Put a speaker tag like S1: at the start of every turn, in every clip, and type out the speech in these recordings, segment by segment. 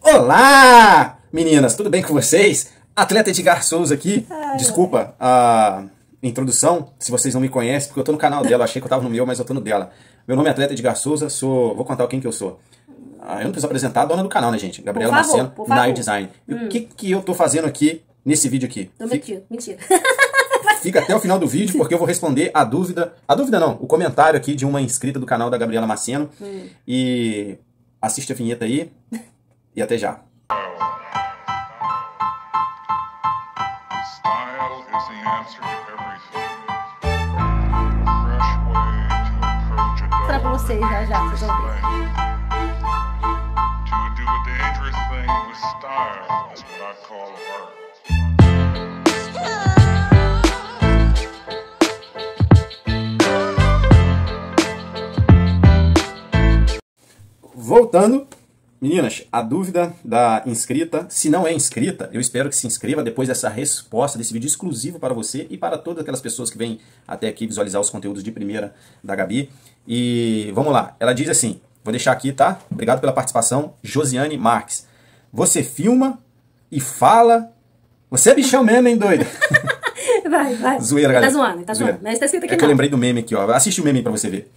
S1: Olá, meninas, tudo bem com vocês? Atleta Edgar Souza aqui. Desculpa a introdução, se vocês não me conhecem, porque eu tô no canal dela, achei que eu tava no meu, mas eu tô no dela. Meu nome é Atleta Edgar Souza, vou contar quem que eu sou. Eu não preciso apresentar a dona do canal, né, gente? Gabriela Maceno, Nail Design. E o que eu tô fazendo aqui, nesse vídeo aqui?
S2: Mentira.
S1: Fica até o final do vídeo, porque eu vou responder a dúvida não, o comentário aqui de uma inscrita do canal da Gabriela Maceno. E assiste a vinheta aí, e até já.
S2: Pra vocês já, vocês vão ver.
S1: Voltando, meninas, a dúvida da inscrita, se não é inscrita, eu espero que se inscreva depois dessa resposta, desse vídeo exclusivo para você e para todas aquelas pessoas que vêm até aqui visualizar os conteúdos de primeira da Gabi. E vamos lá, ela diz assim, vou deixar aqui, tá? Obrigado pela participação, Josiane Marques. Você filma e fala... Você é bichão mesmo, hein, doido?
S2: Vai.
S1: Zoeira, galera.
S2: Tá zoando. Mas tá escrito aqui
S1: É que eu lembrei do meme aqui, ó. Assiste o meme aí pra você ver.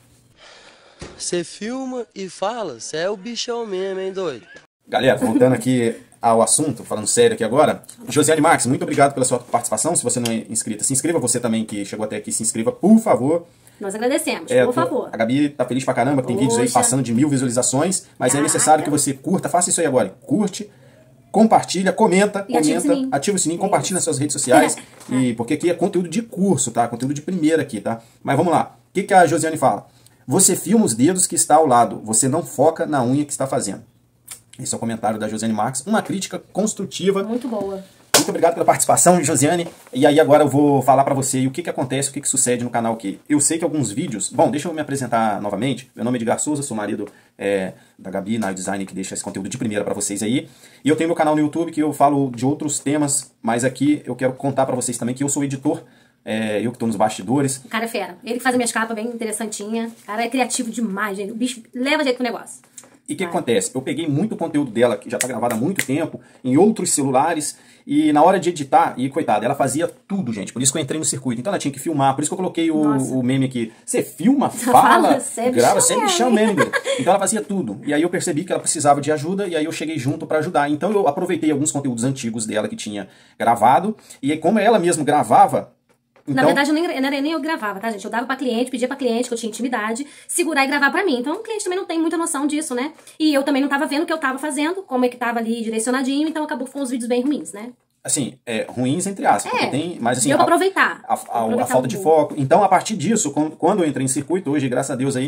S3: Você filma e fala, você é o bichão mesmo, hein, doido?
S1: Galera, voltando aqui ao assunto, falando sério aqui agora. Josiane Marques, muito obrigado pela sua participação. Se você não é inscrita, se inscreva. Você também que chegou até aqui, se inscreva, por favor.
S2: Nós agradecemos, por favor.
S1: A Gabi tá feliz pra caramba, tem vídeos aí passando de 1000 visualizações, mas é necessário que você curta, faça isso aí agora. Curte, compartilha, comenta, ativa o sininho, compartilha nas suas redes sociais. Porque aqui é conteúdo de curso, tá? Conteúdo de primeira aqui, tá? Mas vamos lá. O que a Josiane fala? Você filma os dedos que está ao lado, você não foca na unha que está fazendo. Esse é o comentário da Josiane Marques. Uma crítica construtiva. Muito boa. Muito obrigado pela participação, Josiane. E aí agora eu vou falar pra você o que acontece, o que sucede no canal aqui. Eu sei que alguns vídeos... Bom, deixa eu me apresentar novamente. Meu nome é Edgar Souza, sou marido da Gabi, Nail Design, que deixa esse conteúdo de primeira pra vocês aí. E eu tenho meu canal no YouTube que eu falo de outros temas, mas aqui eu quero contar pra vocês também que eu sou editor. Eu que tô nos bastidores. O
S2: cara é fera. Ele que faz as minhas capas bem interessantinha. O cara é criativo demais, gente. O bicho leva jeito pro negócio.
S1: E o que acontece? Eu peguei muito conteúdo dela, que já tá gravado há muito tempo, em outros celulares, e na hora de editar, e coitada, ela fazia tudo, gente. Por isso que eu entrei no circuito. Então ela tinha que filmar, por isso que eu coloquei o meme aqui. Você filma, fala, grava, você é bichão mesmo. Então ela fazia tudo. E aí eu percebi que ela precisava de ajuda, e aí eu cheguei junto pra ajudar. Então eu aproveitei alguns conteúdos antigos dela que tinha gravado, e aí, como ela mesma gravava, então,
S2: na verdade, não era nem eu gravava, tá, gente? Eu dava pra cliente, pedia pra cliente que eu tinha intimidade, segurar e gravar pra mim. Então, o cliente também não tem muita noção disso, né? E eu também não tava vendo o que eu tava fazendo, como é que tava ali direcionadinho, então acabou com os vídeos bem ruins, né?
S1: Assim, ruins entre aspas. Mas assim,
S2: deu pra aproveitar.
S1: A falta de foco. Então, a partir disso, quando eu entrei em circuito, hoje, graças a Deus aí,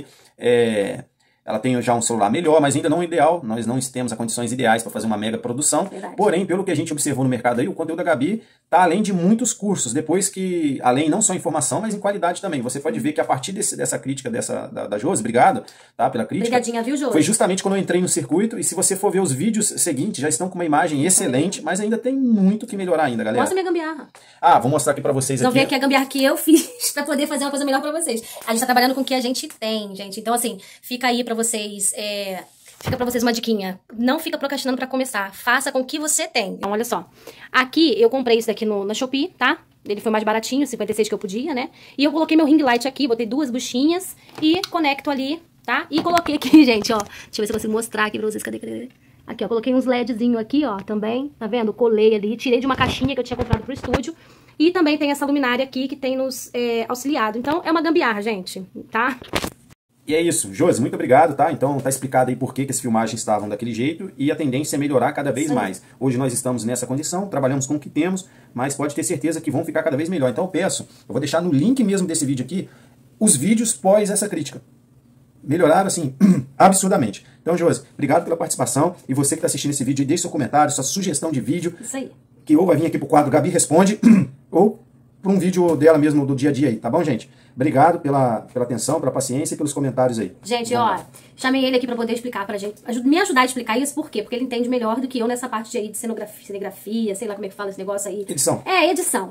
S1: ela tem já um celular melhor, mas ainda não ideal. Nós não temos as condições ideais para fazer uma mega produção. Verdade. Porém, pelo que a gente observou no mercado aí, o conteúdo da Gabi tá além de muitos cursos. Depois que, além não só em informação, mas em qualidade também. Você pode ver que a partir dessa crítica da Josi, obrigado, tá, pela crítica.
S2: Obrigadinha, viu, Josi?
S1: Foi justamente quando eu entrei no circuito. E se você for ver os vídeos seguintes, já estão com uma imagem excelente, mas ainda tem muito que melhorar ainda, galera.
S2: Mostra minha gambiarra.
S1: Vou mostrar aqui para vocês.
S2: Vão ver aqui a gambiarra que eu fiz para poder fazer uma coisa melhor para vocês. A gente tá trabalhando com o que a gente tem, gente. Então, assim, fica aí para vocês... Fica pra vocês uma diquinha. Não fica procrastinando pra começar. Faça com o que você tem. Então, olha só. Aqui, eu comprei isso daqui na Shopee, tá? Ele foi mais baratinho, 56 que eu podia, né? E eu coloquei meu ring light aqui, botei 2 buchinhas e conecto ali, tá? E coloquei aqui, gente, ó. Deixa eu ver se eu consigo mostrar aqui pra vocês. Cadê? Aqui, ó. Coloquei uns LEDzinho aqui, ó, também. Tá vendo? Colei ali. Tirei de uma caixinha que eu tinha comprado pro estúdio. E também tem essa luminária aqui que tem nos auxiliado. Então, é uma gambiarra, gente, tá?
S1: E é isso, Josi, muito obrigado, tá? Então tá explicado aí por que as filmagens estavam daquele jeito e a tendência é melhorar cada vez mais. Hoje nós estamos nessa condição, trabalhamos com o que temos, mas pode ter certeza que vão ficar cada vez melhor. Então eu vou deixar no link mesmo desse vídeo aqui, os vídeos pós essa crítica. Melhoraram, assim, absurdamente. Então, Josi, obrigado pela participação e você que está assistindo esse vídeo, deixe seu comentário, sua sugestão de vídeo.
S2: Isso aí.
S1: Que ou vai vir aqui pro quadro Gabi Responde, ou para um vídeo dela mesmo do dia a dia aí, tá bom, gente? Obrigado pela atenção, pela paciência e pelos comentários aí.
S2: Gente, ó, chamei ele aqui pra poder explicar pra gente, me ajudar a explicar isso, por quê? Porque ele entende melhor do que eu nessa parte aí de cenografia, sei lá como é que fala esse negócio aí.
S1: Edição.
S2: Edição.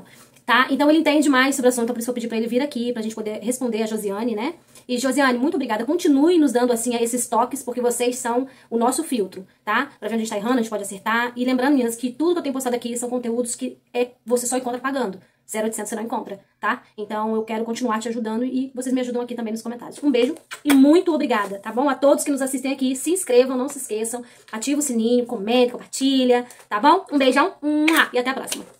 S2: tá? Então ele entende mais sobre o assunto, então por isso eu pedi pra ele vir aqui, pra gente poder responder a Josiane, né? E Josiane, muito obrigada. Continue nos dando, assim, esses toques, porque vocês são o nosso filtro, tá? Pra ver onde a gente tá errando, a gente pode acertar. E lembrando, meninas, que tudo que eu tenho postado aqui são conteúdos que você só encontra pagando. 0800 você não encontra, tá? Então eu quero continuar te ajudando e vocês me ajudam aqui também nos comentários. Um beijo e muito obrigada, tá bom? A todos que nos assistem aqui, se inscrevam, não se esqueçam. Ativa o sininho, comenta, compartilha, tá bom? Um beijão e até a próxima.